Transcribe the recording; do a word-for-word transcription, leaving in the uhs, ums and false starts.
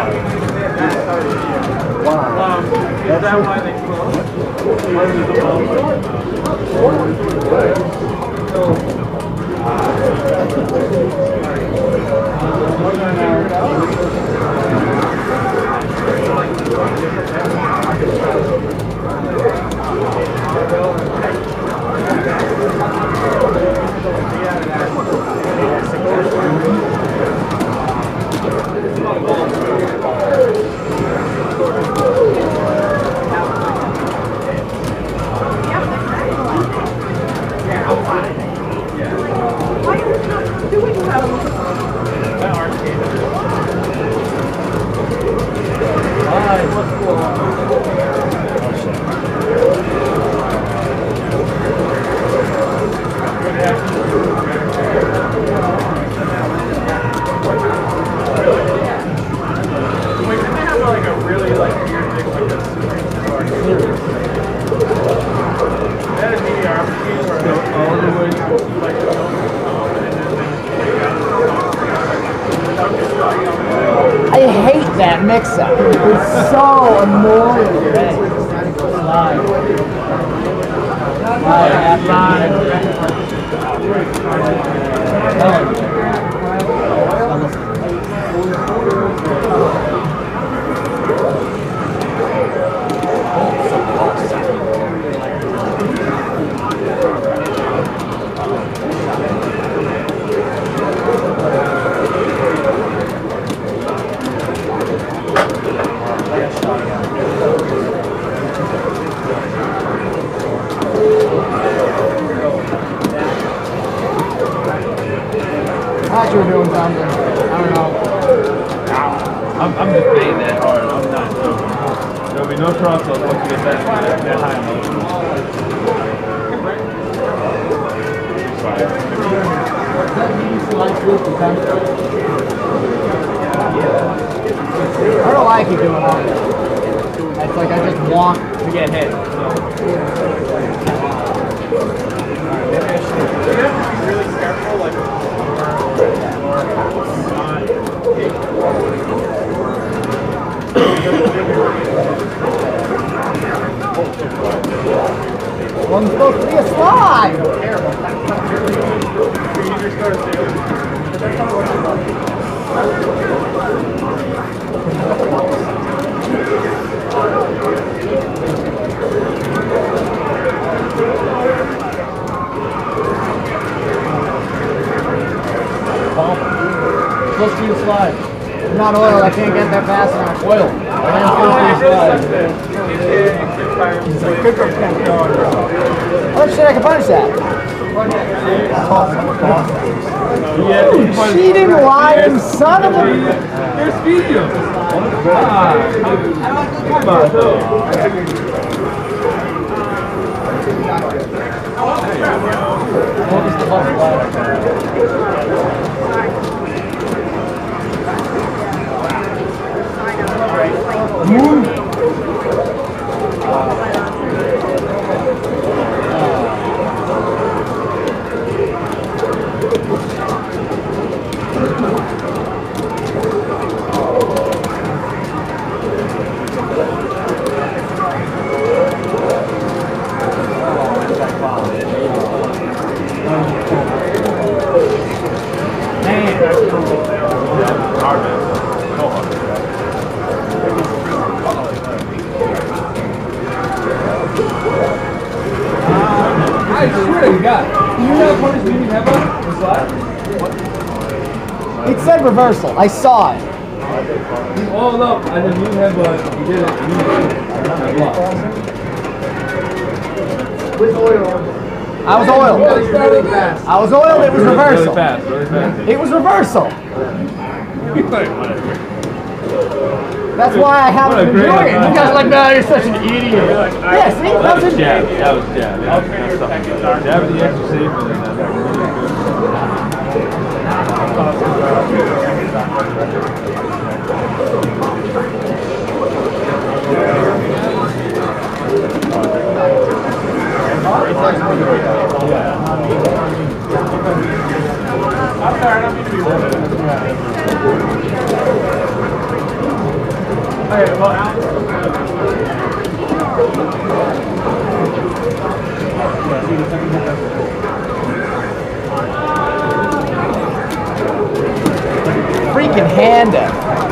Wow. Um, is that why they closed? Where did the ball I hate that mix-up. It's so annoying. Slide. Slide. I thought you were doing something. I don't know. I'm, I'm just paying that hard. I'm not joking. There'll be no crossover once you get that, that high motion. I don't like you doing that. It's like I just want to get hit. You have to be really careful, like, or, or not take One's supposed to be a slide! you either start sailing. Supposed to be a slide. I'm not oil, I can't get there fast enough. Oil. I am supposed to be a slide. Oh shit, I can punish that. You cheating, lying son of a... Here's video. Ah, come on, though. What was the bus I swear to God. Do you know punish me ever? The slide? It said reversal. I saw it. He's all up, and then you have a. You did it. With oil. I was oiled. Really fast. I was oiled. It was reversal. Really fast. Really fast. It was reversal. That's why I haven't been doing it. You guys are like, no, you're such an idiot. Yeah, see? That was That's jab. That was jab. Yeah. Jab the extra safe and then that's I'm sorry, I don't mean to be rude. Okay, well, Alex. Yeah, see the second hit. Freaking hand up.